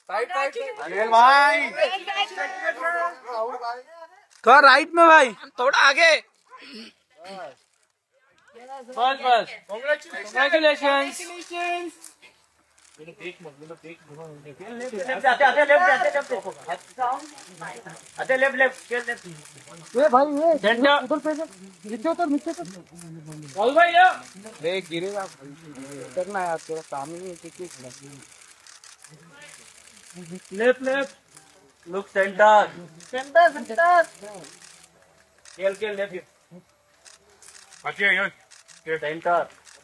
Side side भाई, थोड़ा right में भाई, थोड़ा आगे। बस बस, कांग्रेचुलेशंस। गिरेगा करना यार, तेरा काम ही left left, look centre centre centre, खेल लेफ्ट सेंटर,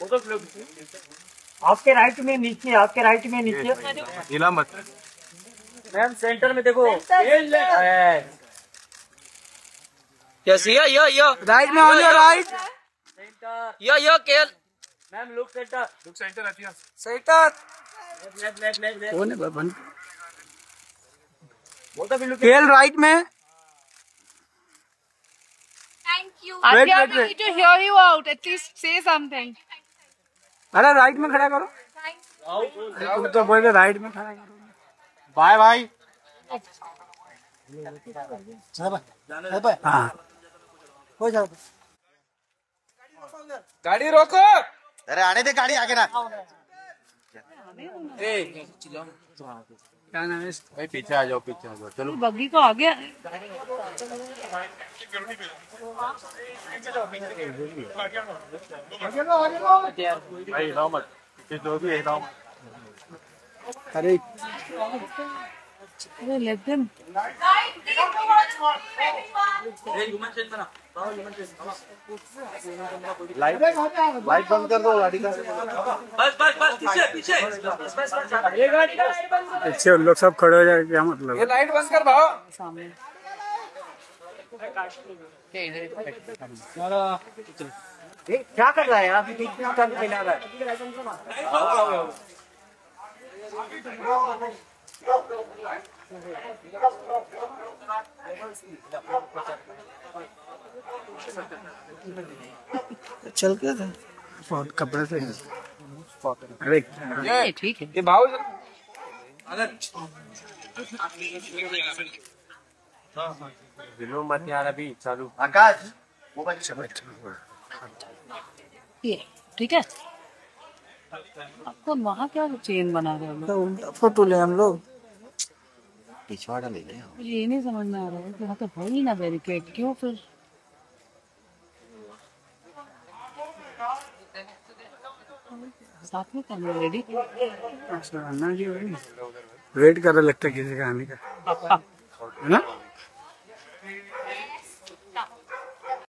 आपके राइट में नीचे, आपके राइट में नीचे, हिला मत मैम, सेंटर में देखो, यस यो राइट में ऑन योर राइट, सेंटर यो केल मैम, लुक सेंटर आती है, सेंटर लेफ्ट कौन है बबन, बोलता भी लुक केल राइट में। Thank you. Adya, we need to hear you out. At least say something. अरे राइट में खड़ा करो, तुम तो बोले राइट में खड़ा करो। बाय बाय, हाँ हो जाओ, गाड़ी रोको, अरे आने दे गाड़ी आगे ना। क्या नाम है भाई, पीछे आ जाओ चलो। बग्गी को आगे भाई लाओ मत, जो भी है लाओ। अरे let them. लाइट बंद कर दो गाड़ी का। पीछे उन लोग सब खड़े हो जाए, क्या मतलब? ये लाइट बंद कर भाव सामने। क्या कर रहा है यार, मिला रहा है। चल क्या था बहुत कपड़े से। अरे ये ठीक है, ये भाव दिलो मत यार, अभी चालू। आकाश ये ठीक है, आपको वहाँ क्या चेन बना रहे हो? तो फोटो ले हम लोग, पिछवाड़ा ले लिया। मुझे ये नहीं समझ में आ रहा है कि वहाँ तो है ही ना बैरिकेड, क्यों फिर? साथ में करना रेडी वेट कर रहा लगता है किसी का आने का, है ना?